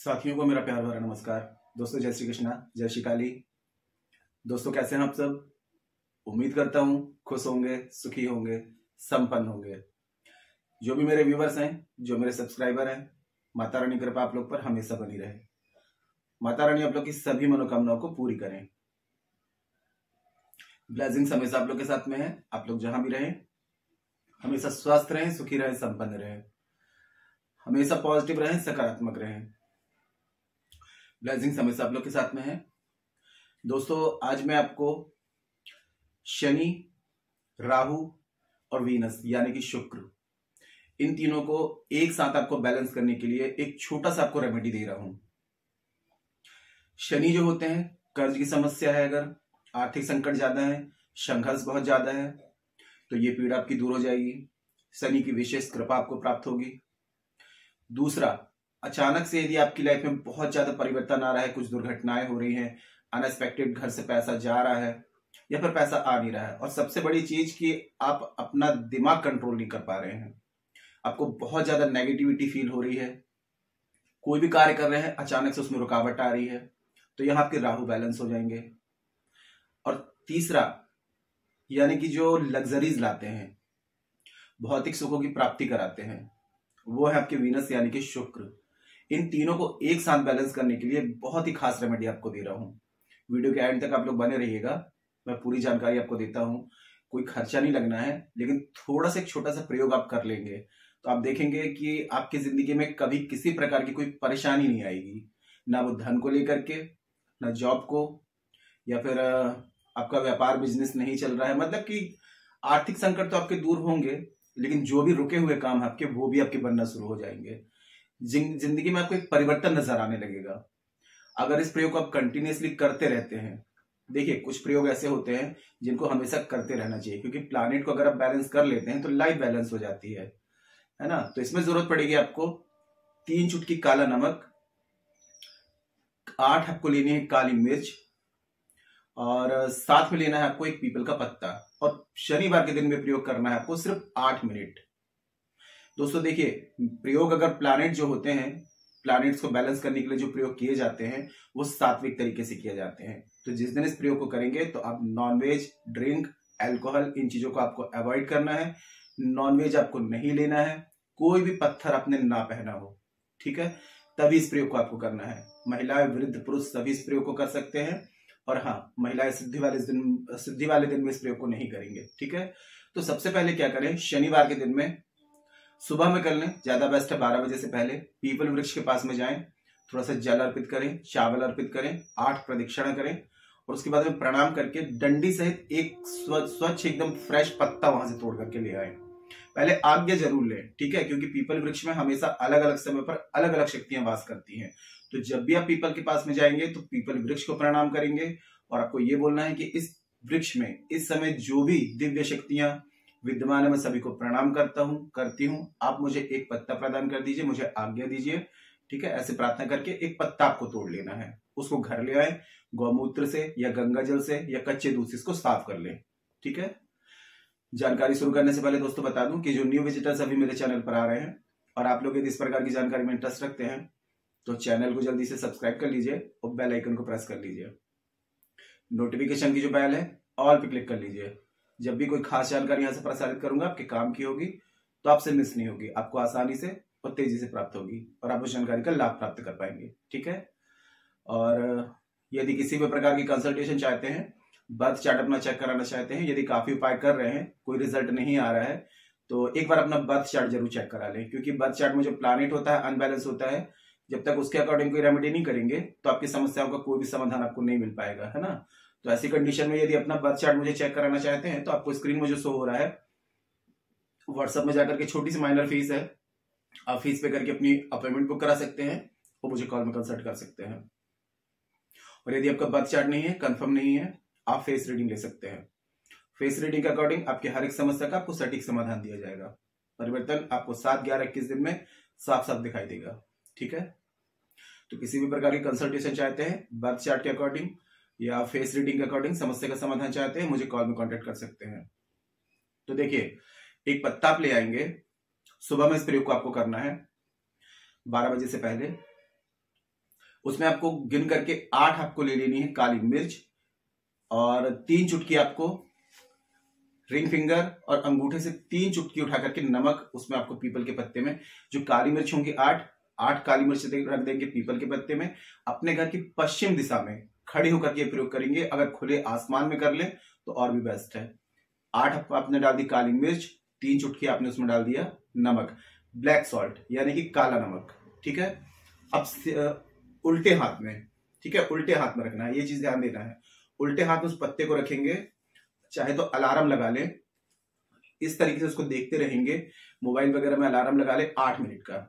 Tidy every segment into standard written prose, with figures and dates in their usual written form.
साथियों को मेरा प्यार भरा नमस्कार। दोस्तों जय श्री कृष्णा, जय श्री काली। दोस्तों कैसे हैं आप सब? उम्मीद करता हूं खुश होंगे, सुखी होंगे, संपन्न होंगे। जो भी मेरे व्यूवर्स हैं, जो मेरे सब्सक्राइबर हैं, माता रानी की कृपा आप लोग पर हमेशा बनी रहे। माता रानी आप लोग की सभी मनोकामनाओं को पूरी करें। ब्लेसिंग्स हमेशा आप लोग के साथ में है। आप लोग जहां भी रहें हमेशा स्वस्थ रहें, सुखी रहें, संपन्न रहें, हमेशा पॉजिटिव रहें, सकारात्मक रहें। ब्लेसिंग्स हमेशा आप लोग के साथ में है। दोस्तों आज मैं आपको शनि, राहु और वीनस यानी कि शुक्र, इन तीनों को एक साथ आपको बैलेंस करने के लिए एक छोटा सा आपको रेमेडी दे रहा हूं। शनि जो होते हैं, कर्ज की समस्या है, अगर आर्थिक संकट ज्यादा है, संघर्ष बहुत ज्यादा है, तो ये पीड़ा आपकी दूर हो जाएगी। शनि की विशेष कृपा आपको प्राप्त होगी। दूसरा, अचानक से यदि आपकी लाइफ में बहुत ज्यादा परिवर्तन आ रहा है, कुछ दुर्घटनाएं हो रही हैं, अनएक्सपेक्टेड घर से पैसा जा रहा है या फिर पैसा आ नहीं रहा है, और सबसे बड़ी चीज कि आप अपना दिमाग कंट्रोल नहीं कर पा रहे हैं, आपको बहुत ज्यादा नेगेटिविटी फील हो रही है, कोई भी कार्य कर रहे हैं अचानक से उसमें रुकावट आ रही है, तो यहां आपके राहु बैलेंस हो जाएंगे। और तीसरा, यानी कि जो लग्जरीज लाते हैं, भौतिक सुखों की प्राप्ति कराते हैं, वो है आपके वीनस यानी कि शुक्र। इन तीनों को एक साथ बैलेंस करने के लिए बहुत ही खास रेमेडी आपको दे रहा हूं। वीडियो के एंड तक आप लोग बने रहिएगा, मैं पूरी जानकारी आपको देता हूं। कोई खर्चा नहीं लगना है, लेकिन थोड़ा सा एक छोटा सा प्रयोग आप कर लेंगे तो आप देखेंगे कि आपकी जिंदगी में कभी किसी प्रकार की कोई परेशानी नहीं आएगी, ना वो धन को लेकर के, ना जॉब को, या फिर आपका व्यापार बिजनेस नहीं चल रहा है, मतलब कि आर्थिक संकट तो आपके दूर होंगे, लेकिन जो भी रुके हुए काम आपके वो भी आपके बनना शुरू हो जाएंगे। जिंदगी में आपको एक परिवर्तन नजर आने लगेगा अगर इस प्रयोग को आप कंटिन्यूअसली करते रहते हैं। देखिए, कुछ प्रयोग ऐसे होते हैं जिनको हमेशा करते रहना चाहिए, क्योंकि प्लैनेट को अगर आप बैलेंस कर लेते हैं तो लाइफ बैलेंस हो जाती है ना। तो इसमें जरूरत पड़ेगी आपको 3 चुटकी काला नमक, 8 आपको लेनी है काली मिर्च, और साथ में लेना है आपको एक पीपल का पत्ता, और शनिवार के दिन में प्रयोग करना है आपको सिर्फ 8 मिनट। दोस्तों देखिए, प्रयोग अगर प्लैनेट जो होते हैं, प्लैनेट्स को बैलेंस करने के लिए जो प्रयोग किए जाते हैं वो सात्विक तरीके से किए जाते हैं। तो जिस दिन इस प्रयोग को करेंगे तो आप नॉनवेज, ड्रिंक, अल्कोहल, इन चीजों को आपको अवॉइड करना है। नॉनवेज आपको नहीं लेना है, कोई भी पत्थर आपने ना पहना हो, ठीक है, तभी इस प्रयोग को आपको करना है। महिलाएं, वृद्ध, पुरुष सभी इस प्रयोग को कर सकते हैं। और हाँ, महिलाएं सिद्धि वाले दिन में इस प्रयोग को नहीं करेंगे, ठीक है। तो सबसे पहले क्या करें, शनिवार के दिन में सुबह में कर लें, ज्यादा बेस्ट है 12 बजे से पहले। पीपल वृक्ष के पास में जाएं, थोड़ा सा जल अर्पित करें, चावल अर्पित करें, 8 प्रदक्षिणा करें, और उसके बाद में प्रणाम करके डंडी सहित एक स्वच्छ एकदम फ्रेश पत्ता वहां से तोड़ करके ले आए। पहले आज्ञा जरूर लें, ठीक है, क्योंकि पीपल वृक्ष में हमेशा अलग अलग समय पर अलग अलग शक्तियां वास करती हैं। तो जब भी आप पीपल के पास में जाएंगे तो पीपल वृक्ष को प्रणाम करेंगे, और आपको ये बोलना है कि इस वृक्ष में इस समय जो भी दिव्य शक्तियां विद्यमान है मैं सभी को प्रणाम करता हूं, करती हूं। आप मुझे एक पत्ता प्रदान कर दीजिए, मुझे आज्ञा दीजिए, ठीक है। ऐसे प्रार्थना करके एक पत्ता आपको तोड़ लेना है, उसको घर ले आए, गौमूत्र से या गंगा जल से या कच्चे दूध से इसको साफ कर लें, ठीक है। जानकारी शुरू करने से पहले दोस्तों बता दूं कि जो न्यू विजिटर्स अभी मेरे चैनल पर आ रहे हैं और आप लोग यदि इस प्रकार की जानकारी में इंटरेस्ट रखते हैं तो चैनल को जल्दी से सब्सक्राइब कर लीजिए और बेल आइकन को प्रेस कर लीजिए। नोटिफिकेशन की जो बेल है ऑल पे क्लिक कर लीजिए। जब भी कोई खास जानकारी यहां से प्रसारित करूंगा आपके काम की होगी, तो आपसे मिस नहीं होगी, आपको आसानी से और तेजी से प्राप्त होगी और आप उस जानकारी का लाभ प्राप्त कर पाएंगे, ठीक है। और यदि किसी भी प्रकार की कंसल्टेशन चाहते हैं, बर्थ चार्ट अपना चेक कराना चाहते हैं, यदि काफी उपाय कर रहे हैं कोई रिजल्ट नहीं आ रहा है, तो एक बार अपना बर्थ चार्ट जरूर चेक करा लें, क्योंकि बर्थ चार्ट में जो प्लैनेट होता है अनबैलेंस होता है। जब तक उसके अकॉर्डिंग कोई रेमेडी नहीं करेंगे तो आपकी समस्याओं का कोई भी समाधान आपको नहीं मिल पाएगा, है ना। तो ऐसी कंडीशन में यदि अपना बर्थ चार्ट मुझे चेक कराना चाहते हैं तो आपको स्क्रीन में जो शो हो रहा है, व्हाट्सएप में जाकर के छोटी सी माइनर फीस है, आप फीस पे करके अपनी अपॉइंटमेंट बुक करा सकते हैं और मुझे कॉल में कंसल्ट कर सकते हैं। और यदि आपका बर्थ चार्ट नहीं है, कंफर्म नहीं है, आप फेस रीडिंग ले सकते हैं। फेस रीडिंग के अकॉर्डिंग आपकी हर एक समस्या का आपको सटीक समाधान दिया जाएगा। परिवर्तन आपको 7, 11, 21 दिन में साफ साफ दिखाई देगा, ठीक है। तो किसी भी प्रकार की कंसल्टेशन चाहते हैं बर्थ चार्ट के अकॉर्डिंग या फेस रीडिंग के अकॉर्डिंग, समस्या का समाधान चाहते हैं, मुझे कॉल में कांटेक्ट कर सकते हैं। तो देखिए, एक पत्ता आप ले आएंगे, सुबह में इस प्रयोग को आपको करना है 12 बजे से पहले। उसमें आपको गिन करके 8 आपको ले लेनी है काली मिर्च, और 3 चुटकी आपको रिंग फिंगर और अंगूठे से 3 चुटकी उठा करके नमक उसमें आपको पीपल के पत्ते में, जो काली मिर्च होंगी 8 काली मिर्च रख देंगे पीपल के पत्ते में। अपने घर की पश्चिम दिशा में खड़े होकर के प्रयोग करेंगे। अगर खुले आसमान में कर ले तो और भी बेस्ट है। 8 आपने डाल दी काली मिर्च, 3 चुटकी आपने उसमें डाल दिया नमक, ब्लैक सॉल्ट यानी कि काला नमक, ठीक है। अब उल्टे हाथ में, ठीक है, उल्टे हाथ में रखना है, ये चीज ध्यान देना है। उल्टे हाथ में उस पत्ते को रखेंगे, चाहे तो अलार्म लगा लें, इस तरीके से उसको देखते रहेंगे, मोबाइल वगैरह में अलार्म लगा ले 8 मिनट का,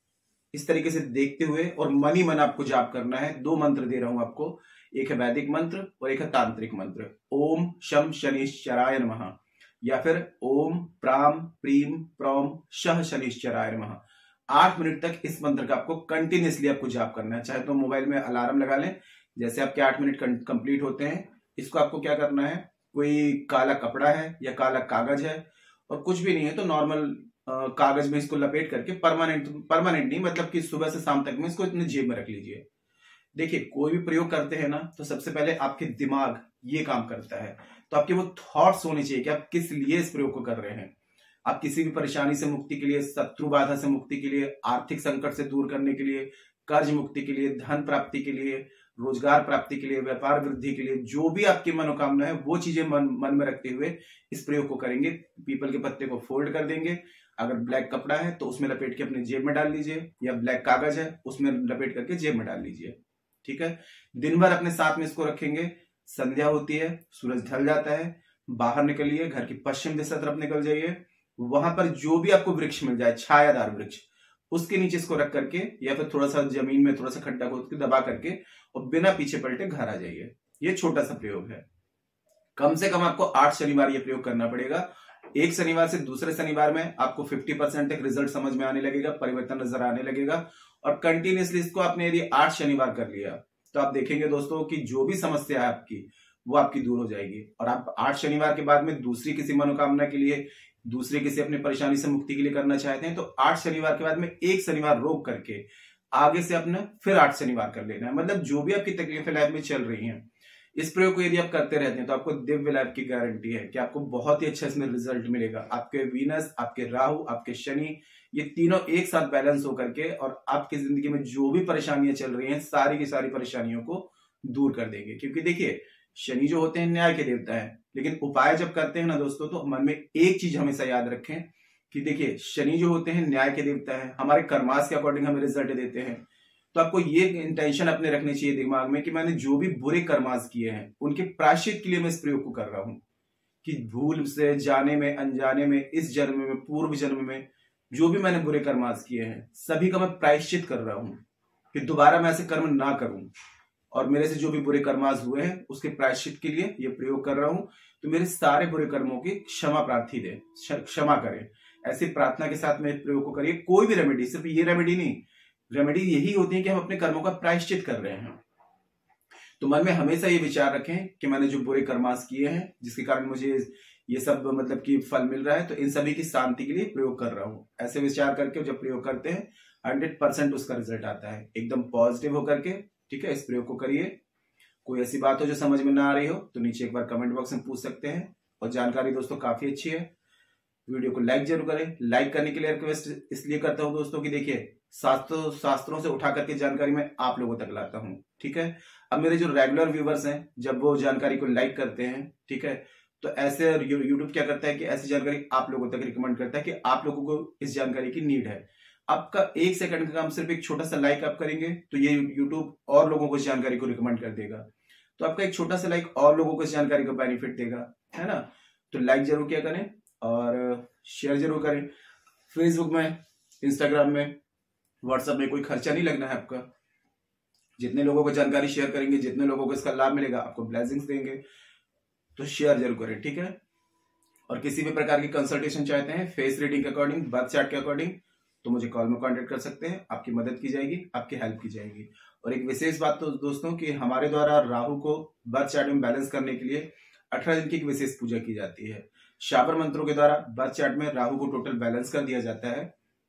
इस तरीके से देखते हुए, और मन ही मन आपको जाप करना है। 2 मंत्र दे रहा हूं आपको, एक है वैदिक मंत्र और एक है तांत्रिक मंत्र। ओम शम शनिश्चराय नमः, या फिर ओम प्राम प्रीम प्रौम शह शनिश्चराय नमः। 8 मिनट तक इस मंत्र का आपको कंटिन्यूसली आपको जाप करना है। चाहे तो मोबाइल में अलार्म लगा लें, जैसे आपके 8 मिनट कंप्लीट होते हैं, इसको आपको क्या करना है, कोई काला कपड़ा है या काला कागज है, और कुछ भी नहीं है तो नॉर्मल कागज में इसको लपेट करके परमानेंट नहीं, मतलब कि सुबह से शाम तक में इसको इतने जेब में रख लीजिए। देखिए, कोई भी प्रयोग करते हैं ना, तो सबसे पहले आपके दिमाग ये काम करता है, तो आपके वो थॉट्स होने चाहिए कि आप किस लिए इस प्रयोग को कर रहे हैं। आप किसी भी परेशानी से मुक्ति के लिए, शत्रु बाधा से मुक्ति के लिए, आर्थिक संकट से दूर करने के लिए, कर्ज मुक्ति के लिए, धन प्राप्ति के लिए, रोजगार प्राप्ति के लिए, व्यापार वृद्धि के लिए, जो भी आपकी मनोकामना है वो चीजें मन में रखते हुए इस प्रयोग को करेंगे। पीपल के पत्ते को फोल्ड कर देंगे, अगर ब्लैक कपड़ा है तो उसमें लपेट के अपने जेब में डाल लीजिए, या ब्लैक कागज है उसमें लपेट करके जेब में डाल लीजिए, ठीक है। दिन भर अपने साथ में इसको रखेंगे। संध्या होती है, सूरज ढल जाता है, बाहर निकलिए, घर की पश्चिम दिशा तरफ निकल जाइए, वहां पर जो भी आपको वृक्ष मिल जाए, छायादार वृक्ष, उसके नीचे इसको रख करके, या फिर थोड़ा सा जमीन में थोड़ा सा खड्डा खोद के दबा करके, और बिना पीछे पलटे घर आ जाइए। ये छोटा सा प्रयोग है। कम से कम आपको 8 शनिवार ये प्रयोग करना पड़ेगा। एक शनिवार से दूसरे शनिवार में आपको 50% तक रिजल्ट समझ में आने लगेगा, परिवर्तन नजर आने लगेगा। और कंटिन्यूसली इसको आपने यदि 8 शनिवार कर लिया तो आप देखेंगे दोस्तों कि जो भी समस्या है आपकी, वो आपकी दूर हो जाएगी। और आप 8 शनिवार के बाद में दूसरी किसी मनोकामना के लिए, दूसरे किसी अपनी परेशानी से मुक्ति के लिए करना चाहते हैं, तो 8 शनिवार के बाद में एक शनिवार रोक करके आगे से अपना फिर 8 शनिवार कर लेना है। मतलब जो भी आपकी तकलीफें लाइफ में चल रही हैं, इस प्रयोग को यदि आप करते रहते हैं तो आपको दिव्य लाइफ की गारंटी है कि आपको बहुत ही अच्छा इसमें रिजल्ट मिलेगा। आपके वीनस, आपके राहु, आपके शनि, ये तीनों एक साथ बैलेंस होकर के, और आपकी जिंदगी में जो भी परेशानियां चल रही हैं, सारी की सारी परेशानियों को दूर कर देंगे। क्योंकि देखिए, शनि जो होते हैं न्याय के देवता है, लेकिन उपाय जब करते हैं ना दोस्तों, तो मन में एक चीज हमेशा याद रखें कि देखिए, शनि जो होते हैं न्याय के देवता है, हमारे कर्मास के अकॉर्डिंग हमें रिजल्ट देते हैं। तो आपको ये इंटेंशन अपने रखनी चाहिए दिमाग में कि मैंने जो भी बुरे कर्मास किए हैं, उनके प्रायश्चित के लिए मैं इस प्रयोग को कर रहा हूं। कि भूल से, जाने में, अनजाने में, इस जन्म में, पूर्व जन्म में जो भी मैंने बुरे कर्मास किए हैं, सभी का मैं प्रायश्चित कर रहा हूं कि दोबारा मैं ऐसे कर्म ना करूं। और मेरे से जो भी बुरे कर्मास हुए हैं, उसके प्रायश्चित के लिए ये प्रयोग कर रहा हूं। तो मेरे सारे बुरे कर्मों की क्षमा प्रार्थी दे, क्षमा करें। ऐसी प्रार्थना के साथ में प्रयोग को करिए। कोई भी रेमेडी, सिर्फ ये रेमेडी नहीं, रेमेडी यही होती है कि हम अपने कर्मों का प्रायश्चित कर रहे हैं। तो मन में हमेशा ये विचार रखें कि मैंने जो बुरे कर्मास किए हैं, जिसके कारण मुझे ये सब मतलब कि फल मिल रहा है, तो इन सभी की शांति के लिए प्रयोग कर रहा हूं। ऐसे विचार करके जब प्रयोग करते हैं 100% उसका रिजल्ट आता है, एकदम पॉजिटिव होकर के, ठीक है। इस प्रयोग को करिए। कोई ऐसी बात हो जो समझ में ना आ रही हो तो नीचे एक बार कमेंट बॉक्स में पूछ सकते हैं। और जानकारी दोस्तों काफी अच्छी है, वीडियो को लाइक जरूर करें। लाइक करने के लिए रिक्वेस्ट इसलिए करता हूं दोस्तों कि देखिए, शास्त्रों से उठा करके जानकारी मैं आप लोगों तक लाता हूं, ठीक है। अब मेरे जो रेगुलर व्यूवर्स हैं, जब वो जानकारी को लाइक करते हैं, ठीक है, तो ऐसे यूट्यूब क्या करता है कि ऐसी जानकारी आप लोगों तक रिकमेंड करता है कि आप लोगों को इस जानकारी की नीड है। आपका 1 सेकंड का काम, सिर्फ एक छोटा सा लाइक आप करेंगे तो ये यूट्यूब और लोगों को इस जानकारी को रिकमेंड कर देगा। तो आपका एक छोटा सा लाइक और लोगों को इस जानकारी का बेनिफिट देगा, है ना। तो लाइक जरूर किया करें और शेयर जरूर करें। फेसबुक में, इंस्टाग्राम में, व्हाट्सएप में कोई खर्चा नहीं लगना है आपका। जितने लोगों को जानकारी शेयर करेंगे, जितने लोगों को इसका लाभ मिलेगा, आपको ब्लेसिंग्स देंगे। तो शेयर जरूर करें, ठीक है। और किसी भी प्रकार की कंसल्टेशन चाहते हैं, फेस रीडिंग के अकॉर्डिंग, बर्थ चार्ट के अकॉर्डिंग, तो मुझे कॉल में कांटेक्ट कर सकते हैं। आपकी मदद की जाएगी, आपकी हेल्प की जाएगी। और एक विशेष बात तो दोस्तों कि हमारे द्वारा राहु को बर्थ चार्ट में बैलेंस करने के लिए 18 दिन की एक विशेष पूजा की जाती है। शाबर मंत्रों के द्वारा बर्थ चार्ट में राहु को टोटल बैलेंस कर दिया जाता है।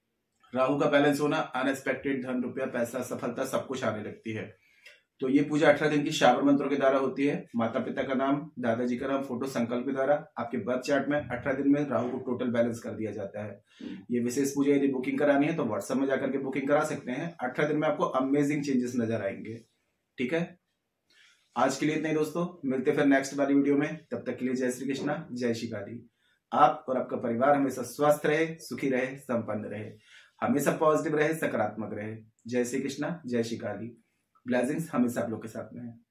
राहु का बैलेंस होना, अनएक्सपेक्टेड धन, रुपया, पैसा, सफलता सब कुछ आने लगती है। तो ये पूजा 18 दिन की श्रावण मंत्रों के द्वारा होती है। माता पिता का नाम, दादाजी का नाम, फोटो, संकल्प के द्वारा आपके बर्थ चार्ट में 18 दिन में राहु को टोटल बैलेंस कर दिया जाता है। ये विशेष पूजा यदि बुकिंग करानी है तो व्हाट्सएप में जाकर के बुकिंग करा सकते हैं। 18 दिन में आपको अमेजिंग चेंजेस नजर आएंगे। ठीक है, आज के लिए इतना ही दोस्तों, मिलते फिर नेक्स्ट वाली वीडियो में। तब तक के लिए जय श्री कृष्णा, जय श्री काली। आप और आपका परिवार हमेशा स्वस्थ रहे, सुखी रहे, संपन्न रहे, हमेशा पॉजिटिव रहे, सकारात्मक रहे। जय श्री कृष्णा, जय श्री काली। ब्लेसिंग्स हमेशा आप लोग के साथ में है।